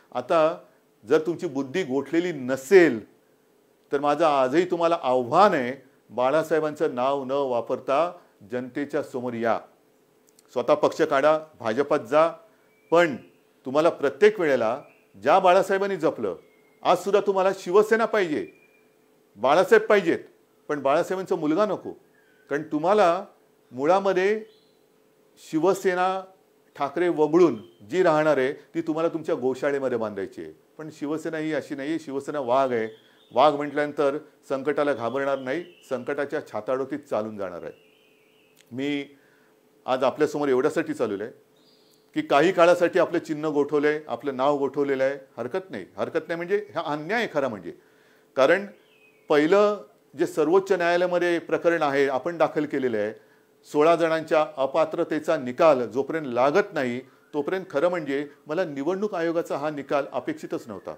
आता जर तुमची बुद्धी गोठलेली नसेल तर माझं आजही तुम्हाला आव्हान आहे, बाळासाहेबांचं नाव न वापरता जनतेच्या समोर या. स्वतः पक्ष काढा, भाजपात जा, पण तुम्हाला प्रत्येक वेळेला ज्या बाळासाहेबांनी जपलं, आज सुद्धा तुम्हाला शिवसेना पाहिजे, बाळासाहेब पाहिजेत, पण बाळासाहेबांचा मुलगा नको. कारण तुम्हाला मुळामध्ये शिवसेना ठाकरे वगळून जी राहणार आहे ती तुम्हाला तुमच्या गोशाळेमध्ये बांधायची आहे. पण शिवसेना ही अशी नाही आहे. शिवसेना वाघ आहे. वाघ म्हटल्यानंतर संकटाला घाबरणार नाही, संकटाच्या छाताडोतीत चालून जाणार आहे. मी आज आपल्यासमोर एवढ्यासाठी चालवलं आहे की काही काळासाठी आपलं चिन्ह गोठवलं आहे, आपलं नाव गोठवलेलं आहे. हरकत नाही म्हणजे हा अन्याय आहे खरा म्हणजे. कारण पहिलं जे सर्वोच्च न्यायालयामध्ये प्रकरण आहे आपण दाखल केलेलं आहे, 16 जणांच्या अपात्रतेचा निकाल जोपर्यंत लागत नाही तोपर्यंत खरं म्हणजे मला निवडणूक आयोगाचा हा निकाल अपेक्षितच नव्हता.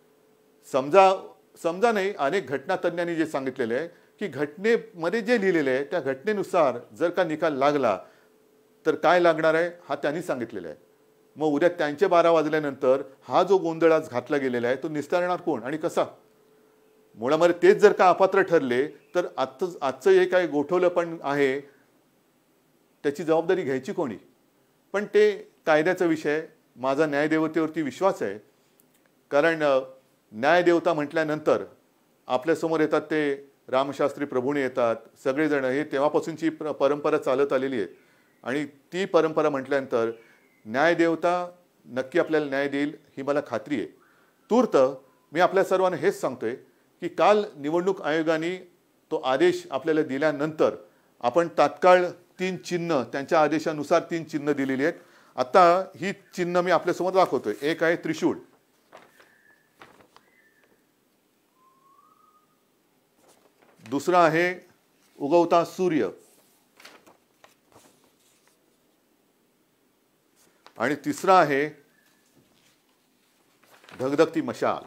समजा नाही, अनेक घटनातज्ञांनी जे सांगितलेलं आहे की घटनेमध्ये जे लिहिलेलं आहे त्या घटनेनुसार जर का निकाल लागला तर काय लागणार आहे हा त्यांनी सांगितलेलं आहे. मग उद्या त्यांचे 12 वाजल्यानंतर हा जो गोंधळ आज घातला गेलेला आहे तो निस्तारणार कोण आणि कसा? मुळामध्ये तेच जर का अपात्र ठरले तर आजचं हे काय गोठवलं पण आहे त्याची जबाबदारी घ्यायची कोणी? पण ते कायद्याचा विषय. माझा न्यायदेवतेवरती विश्वास आहे, कारण न्यायदेवता म्हटल्यानंतर आपल्यासमोर येतात ते रामशास्त्री प्रभूने येतात, सगळेजण. हे तेव्हापासूनची परंपरा चालत आलेली आहे आणि ती परंपरा म्हटल्यानंतर न्यायदेवता नक्की आपल्याला न्याय देईल ही मला खात्री आहे. तूर्त मी आपल्या सर्वांना हेच सांगतोय की काल निवडणूक आयोगाने तो आदेश आपल्याला दिल्यानंतर आपण तात्काळ 3 चिन्ह, त्यांच्या आदेशानुसार 3 चिन्ह दिलेली आहेत. आता ही चिन्ह मी आपल्यासमोर दाखवतोय. एक आहे त्रिशूळ, दुसरा आहे उगवता सूर्य आणि तिसरा आहे धगधगती मशाल.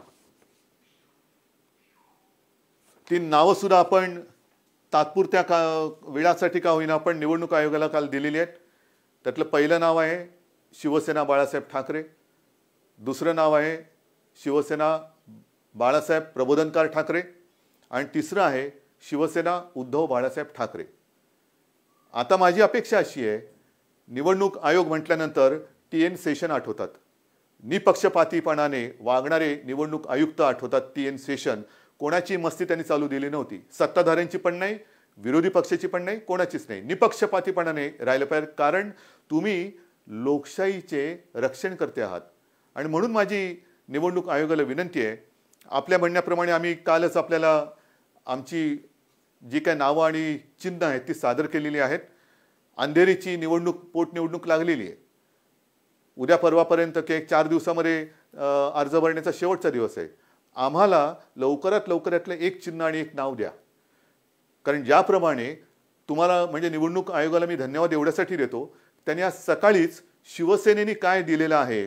3 नावं सुद्धा आपण तात्पुरत्या वेळासाठी का होईना आपण निवडणूक आयोगाला काल दिलेली आहेत. त्यातलं पहिलं नाव आहे शिवसेना बाळासाहेब ठाकरे, दुसरं नाव आहे शिवसेना बाळासाहेब प्रबोधनकार ठाकरे आणि तिसरं आहे शिवसेना उद्धव बाळासाहेब ठाकरे. आता माझी अपेक्षा अशी आहे, निवडणूक आयोग म्हटल्यानंतर TN सेशन आठवतात, निपक्षपातीपणाने वागणारे निवडणूक आयुक्त आठवतात. TN सेशन कोणाची मस्ती त्यांनी चालू दिली नव्हती, सत्ताधाऱ्यांची पण नाही, विरोधी पक्षाची पण नाही, कोणाचीच नाही. निपक्षपातीपणाने राहिलं पाहिजे, कारण तुम्ही लोकशाहीचे रक्षण करते आहात. आणि म्हणून माझी निवडणूक आयोगाला विनंती आहे, आपल्या म्हणण्याप्रमाणे आम्ही कालच आपल्याला आमची जी काही नावं आणि चिन्ह आहेत ती सादर केलेली आहेत. अंधेरीची निवडणूक, पोटनिवडणूक लागलेली आहे. उद्या परवापर्यंत 4 दिवसामध्ये अर्ज भरण्याचा शेवटचा दिवस आहे. आम्हाला लवकरात लवकरातलं एक चिन्ह आणि एक नाव द्या. कारण ज्याप्रमाणे तुम्हाला म्हणजे निवडणूक आयोगाला मी धन्यवाद एवढ्यासाठी देतो, त्यांनी आज सकाळीच शिवसेनेने काय दिलेलं आहे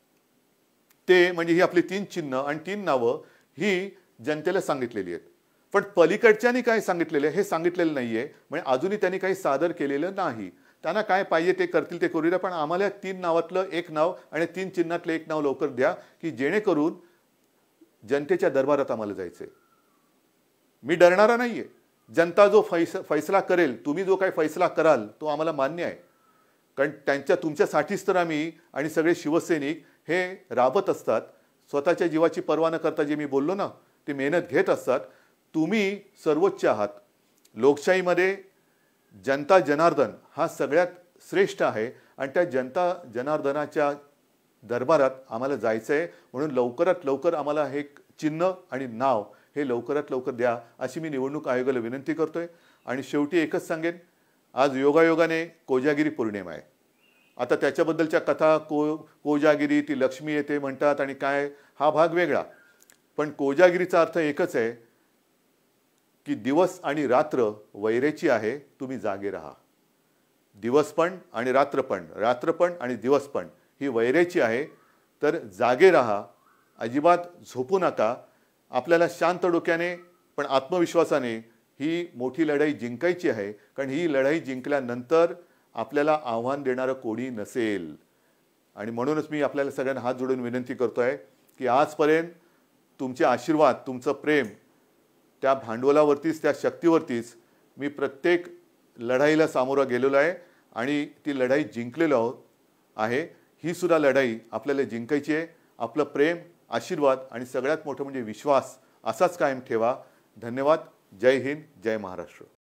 ते म्हणजे ही आपली 3 चिन्ह आणि 3 नावं ही जनतेला सांगितलेली आहेत. पण पलीकडच्यानी काय सांगितलेलं हे सांगितलेलं नाहीये. म्हणजे अजूनही त्यांनी काही सादर केलेलं नाही. त्यांना काय पाहिजे ते करतील, ते करू द्या. पण आम्हाला 3 नावातलं एक नाव आणि 3 चिन्हातलं एक नाव लवकर द्या की जेणेकरून जनतेच्या दरबारात आम्हाला जायचंय. मी डरणारा नाहीये. जनता जो फैसला करेल, तुम्ही जो काही फैसला कराल तो आम्हाला मान्य आहे. कारण तुमच्यासाठीच तर आम्ही आणि सगळे शिवसैनिक हे राबत असतात. स्वतःच्या जीवाची पर्वा न करता जे मी बोललो ना ते मेहनत घेत असतात. तुम्ही सर्वोच्च आहात. लोकशाहीमध्ये जनता जनार्दन हा सगळ्यात श्रेष्ठ आहे आणि त्या जनता जनार्दनाच्या दरबारात आम्हाला जायचं आहे. म्हणून लवकरात लवकर आम्हाला हे चिन्ह आणि नाव हे लवकरात लवकर द्या अशी मी निवडणूक आयोगाला विनंती करतोय. आणि शेवटी एकच सांगेन, आज योगायोगाने कोजागिरी पौर्णिमा आहे. आता त्याच्याबद्दलच्या कथा कोजागिरी ती लक्ष्मी येते म्हणतात आणि काय हा भाग वेगळा. पण कोजागिरीचा अर्थ एकच आहे की दिवस आणि रात्र वैरेची आहे, तुम्ही जागे राहा. दिवस पण आणि रात्र पण, रात्र पण आणि दिवस पण ही वैरेची आहे. तर जागे राहा, अजिबात झोपू नका. आपल्याला शांत डोक्याने पण आत्मविश्वासाने ही मोठी लढाई जिंकायची आहे. कारण ही लढाई जिंकल्यानंतर आपल्याला आव्हान देणारं कोणी नसेल. आणि म्हणूनच मी आपल्याला सगळ्यांना हात जोडून विनंती करतोय की आजपर्यंत तुमचे आशीर्वाद, तुमचं प्रेम, त्या भांडवलावरतीच, त्या शक्तीवरतीच मी प्रत्येक लढाईला सामोरा गेलेलो आहे आणि ती लढाई जिंकलेलो आहे. ही सुद्धा लढाई आपल्याला जिंकायची आहे. आपलं प्रेम, आशीर्वाद आणि सगळ्यात मोठं म्हणजे विश्वास असाच कायम ठेवा. धन्यवाद. जय हिंद, जय महाराष्ट्र.